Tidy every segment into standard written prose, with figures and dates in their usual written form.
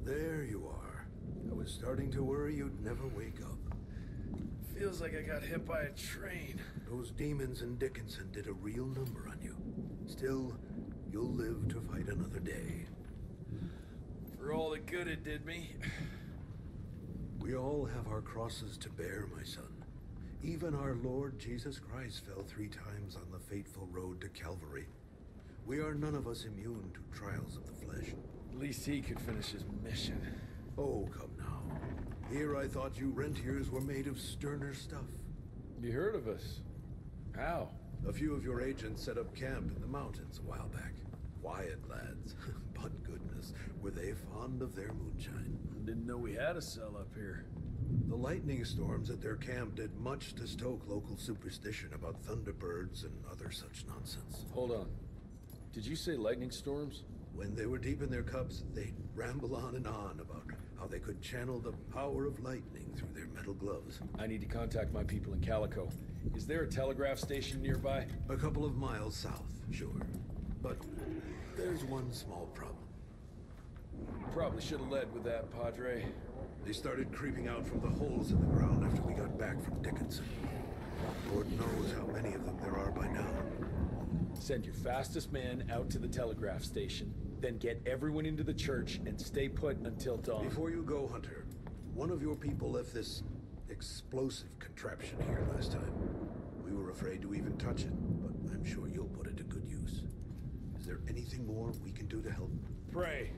There you are. I was starting to worry you'd never wake up. Feels like I got hit by a train. Those demons in Dickinson did a real number on you. Still, you'll live to fight another day. For all the good it did me. We all have our crosses to bear, my son. Even our Lord Jesus Christ fell 3 times on the fateful road to Calvary. We are none of us immune to trials of the flesh. At least he could finish his mission. Oh, come now. Here I thought you rentiers were made of sterner stuff. You heard of us? How? A few of your agents set up camp in the mountains a while back. Quiet lads. But goodness, were they fond of their moonshine. Didn't know we had a cell up here. The lightning storms at their camp did much to stoke local superstition about thunderbirds and other such nonsense. Hold on. Did you say lightning storms? When they were deep in their cups, they'd ramble on and on about how they could channel the power of lightning through their metal gloves. I need to contact my people in Calico. Is there a telegraph station nearby? A couple of miles south, sure. But there's one small problem. Probably should have led with that, Padre. They started creeping out from the holes in the ground after we got back from Dickinson. Lord knows how many of them there are by now. Send your fastest man out to the telegraph station, then get everyone into the church and stay put until dawn. Before you go, Hunter, one of your people left this explosive contraption here last time. We were afraid to even touch it, but I'm sure you'll put it to good use. Is there anything more we can do to help? Pray.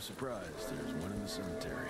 surprised there's one in the cemetery.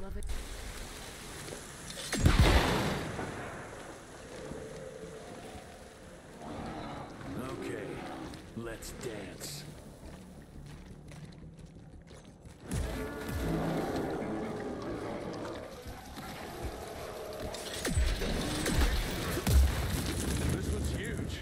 love it. Okay, let's dance. This one's huge.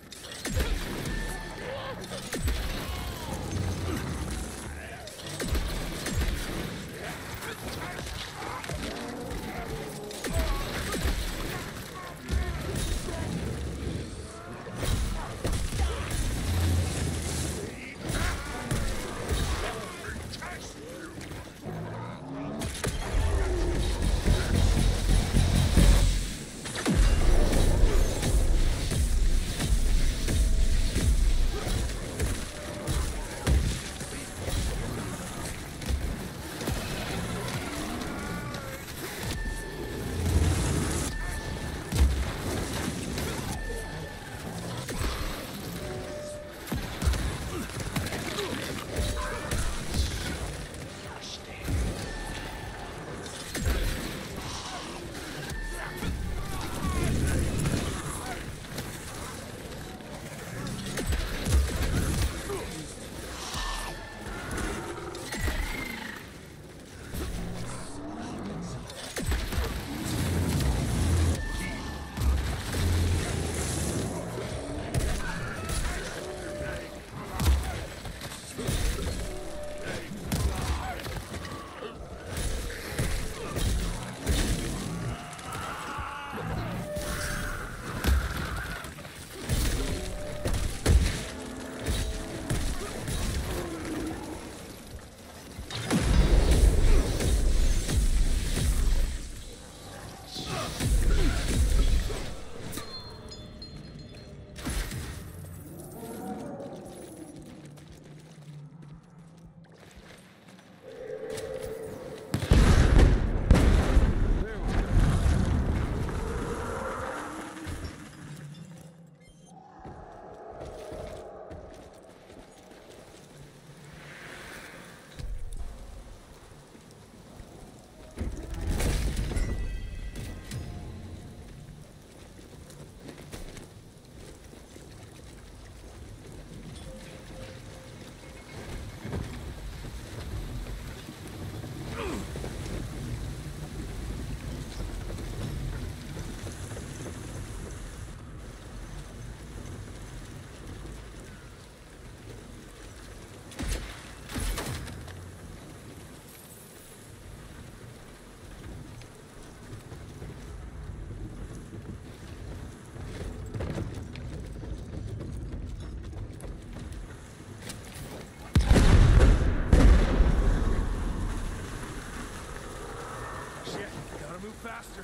Faster.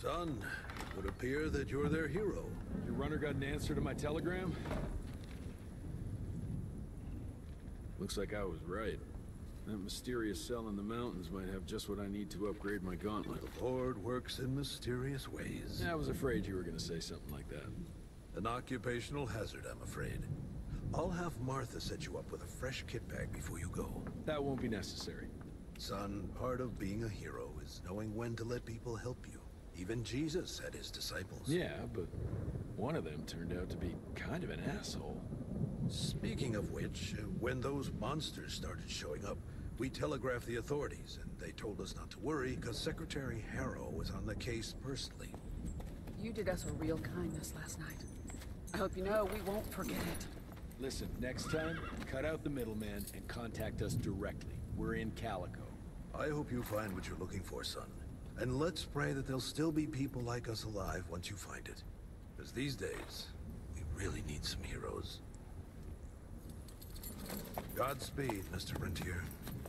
Son, it would appear that you're their hero. Your runner got an answer to my telegram? Looks like I was right. That mysterious cell in the mountains might have just what I need to upgrade my gauntlet. The Lord works in mysterious ways. I was afraid you were gonna say something like that. An occupational hazard, I'm afraid. I'll have Martha set you up with a fresh kit bag before you go. That won't be necessary. Son, part of being a hero is knowing when to let people help you. Even Jesus had his disciples. Yeah, but one of them turned out to be kind of an asshole. Speaking of which, when those monsters started showing up, we telegraphed the authorities, and they told us not to worry because Secretary Harrow was on the case personally. You did us a real kindness last night. I hope you know we won't forget it. Listen, next time, cut out the middleman and contact us directly. We're in Calico. I hope you find what you're looking for, son. And let's pray that there'll still be people like us alive once you find it. Because these days, we really need some heroes. Godspeed, Mr. Rentier.